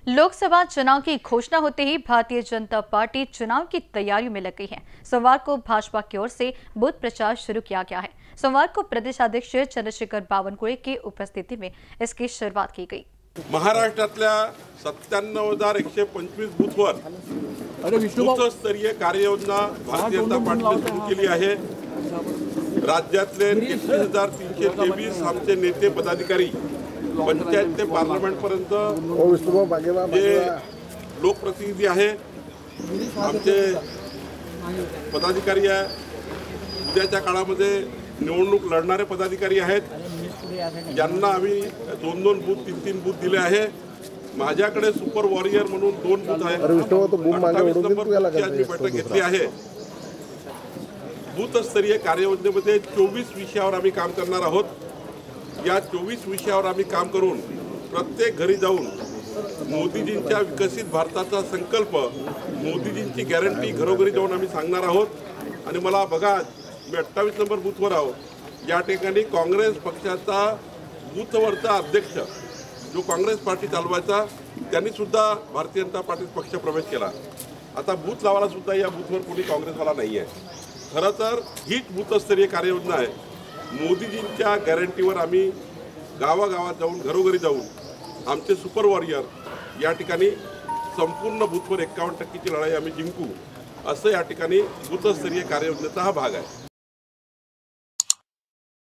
लोकसभा चुनाव की घोषणा होते ही भारतीय जनता पार्टी चुनाव की तैयारियों में लग गई है। सोमवार को भाजपा की ओर से बूथ प्रचार शुरू किया गया है। सोमवार को प्रदेशाध्यक्ष चंद्रशेखर बावनकुळे की उपस्थिति में इसकी शुरुआत की गई। महाराष्ट्रातल्या 97,125 बूथवर बूथस्तरीय कार्ययोजना भारतीय जनता पार्टीने सुरू केली आहे। राज्यातले 33,323 आमचे नेते पदाधिकारी पंचायत ते पार्लमेंट पर्यंत जे लोकप्रतिनिधी आहे, आमचे पदाधिकारी आहे, उद्याच्या काळामध्ये निवडणूक लढणारे पदाधिकारी आहेत, ज्यांना आम्ही 2-2 बूथ 3-3 बूथ दिले आहे। माझ्याकडे सुपर वॉरियर म्हणून 2 बूथ आहेत। 28 नंबर बूथची बैठक घेतली आहे। बूथस्तरीय कार्ययोजनेमध्ये 24 विषयावर आम्ही काम करणार आहोत। या 24 विषयावर आम्ही काम करून प्रत्येक घरी जाऊन मोदीजींच्या विकसित भारताचा संकल्प, मोदीजींची गॅरंटी घरोघरी जाऊन आम्ही सांगणार आहोत। आणि मला बघा, मी 28 नंबर बूथवर आहो। या ठिकाणी काँग्रेस पक्षाचा बूथवरचा अध्यक्ष जो काँग्रेस पार्टी चालवायचा, त्यांनी सुद्धा भारतीय जनता पार्टीत पक्ष प्रवेश केला। आता बूथ लावायला सुद्धा या बूथवर कोणी काँग्रेसवाला नाही आहे। खरं तर हीच बूथस्तरीय कार्ययोजना आहे। मोदीजींच्या गॅरंटीवर आम्ही गावागावात जाऊन घरोघरी जाऊन आमचे सुपर वॉरियर या ठिकाणी संपूर्ण बूथवर 51% ची लढाई आम्ही जिंकू, असं या ठिकाणी बूथस्तरीय कार्ययोजनेचा हा भाग आहे।